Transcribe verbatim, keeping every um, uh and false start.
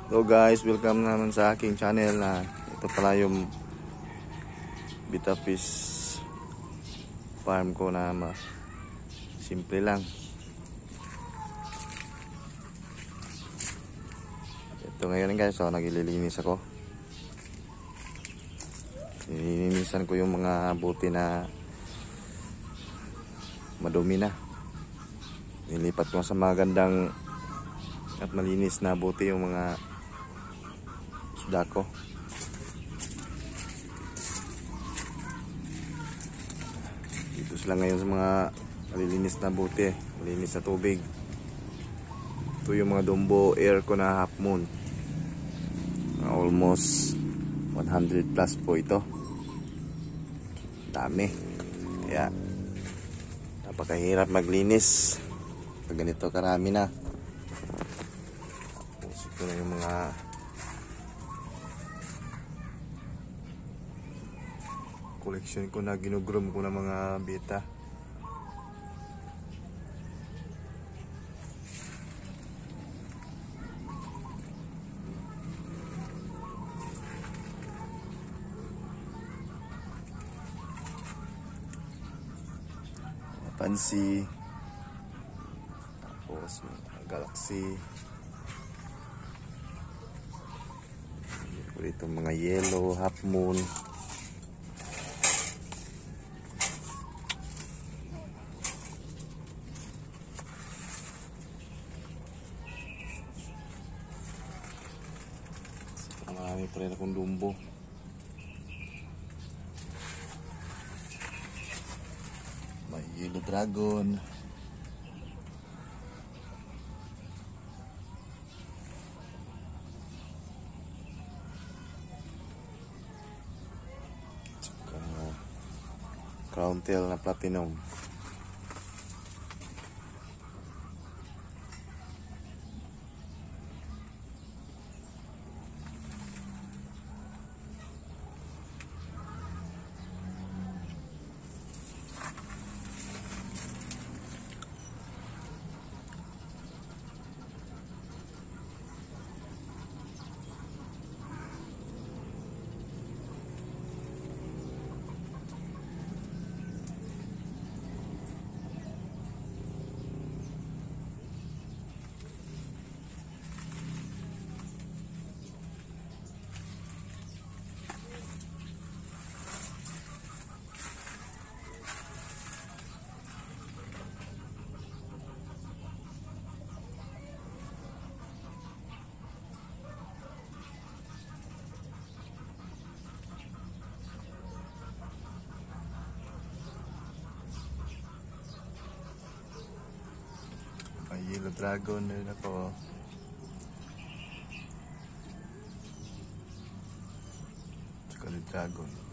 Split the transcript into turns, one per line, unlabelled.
Hello guys, welcome naman sa aking channel na ito pala yung betta fish farm ko na ma simple lang. Ito ngayon guys, so naglilinis ako. Nililinisan ko yung mga buti na madumi na. Nilipat ko sa magandang at malinis na buti yung mga isda ko. Dito sila ngayon sa mga malilinis na buti, malinis na tubig. Ito yung mga Dumbo air ko na half moon. Almost one hundred plus po ito. Dami. Kaya napakahirap maglinis pag ganito karami na. Tapos ito na yung mga collection ko na ginugroom ko na mga betta. Fancy, tapos galaxy, ito mga yellow, half moon. Marami pa rin akong Dumbo. May yellow dragon. Tsaka crown tail na platinum. Yellow dragon na rin ako. Scarlet dragon.